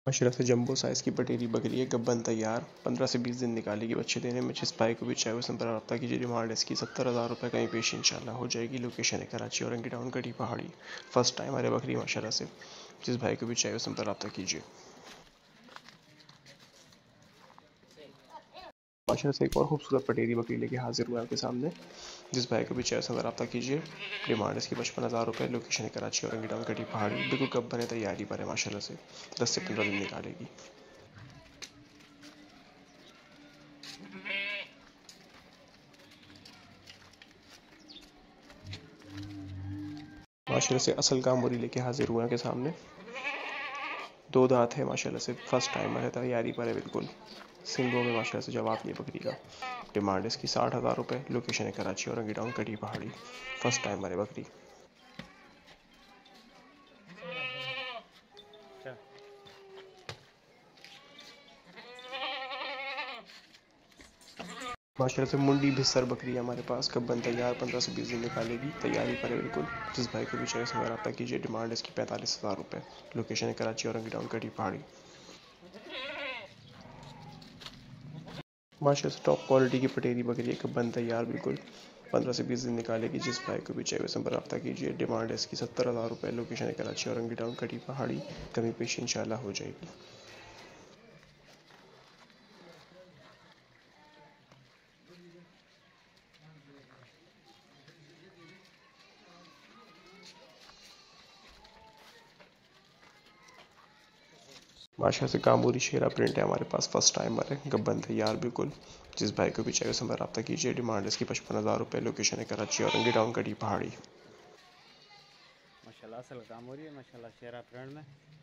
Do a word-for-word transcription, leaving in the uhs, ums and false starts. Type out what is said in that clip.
माशाल्लाह से jumbo size की पटेरी बकरी है, गब्बन तैयार, पंद्रह से बीस दिन निकालेगी बच्चे देने में। जिस भाई को भी चाहे वो संपर्क रब्ता कीजिए। डिमांड इसकी सत्तर हज़ार रुपये कहीं पेश इंशाल्लाह हो जाएगी। लोकेशन है कराची और टाउन कटी पहाड़ी। फर्स्ट टाइम हमारे बकरी माशाल्लाह से। जिस भाई को भी चाहे वो संपर्क रब्ता कीजिए। माशाल्लाह से एक और खूबसूरत पटेरी बकरी लेके हाजिर हुआ है आपके सामने। जिस भाई को भी चाहे संपर्क रब्ता कीजिए। डिमांड इसकी पचपन हज़ार रुपये। लोकेशन है कराची और टाउन कटी पहाड़ी। बिल्कुल गब्बन है, तैयारी पर है माशाल्लाह से। दस से पंद्रह दिन निकालेगी। माशाल्लाह से असल कामोरी लेके हाजिर हुआ है के सामने। दो दांत है माशाल्लाह से, फर्स्ट टाइमर है, तैयारी पर है बिल्कुल। सिंगों में माशाल्लाह से जवाब नहीं बकरी का। डिमांड इसकी साठ हज़ार रुपये। लोकेशन है कराची और टाउन कटी पहाड़ी। फर्स्ट टाइमर है बकरी। माशाल्लाह से मुंडी भिस्सर बकरी है हमारे पास। गब्बन तैयार, पंद्रह से बीस दिन निकालेगी, तैयारी पर है बिल्कुल। जिस भाई को भी चाहिए संग रब्ता कीजिए। डिमांड इसकी पैंतालीस हज़ार रुपये। लोकेशन है कराची और टाउन कटी पहाड़ी। माशाल्लाह से टॉप क्वालिटी की पटेरी बकरी है, गब्बन तैयार बिल्कुल। पंद्रह से बीस दिन निकालेगी। जिस भाई को भी चाहिए संपर्क रब्ता कीजिए। डिमांड है इसकी सत्तर हज़ार रुपये। लोकेशन है कराची और टाउन कटी पहाड़ी। कमी पेश इंशाल्लाह हो जाएगी। माशा से कामूरी शेरा प्रिंट है हमारे पास। फर्स्ट टाइमर है, गब्बन तैयार बिल्कुल। जिस भाई को भी चाहिए संपर्क रब्ता कीजिए। डिमांड इसकी पचपन हज़ार रुपये। लोकेशन है कराची और टाउन कटी पहाड़ी। माशाल्लाह असल काम हो रही है माशाल्लाह शेरा प्रिंट में।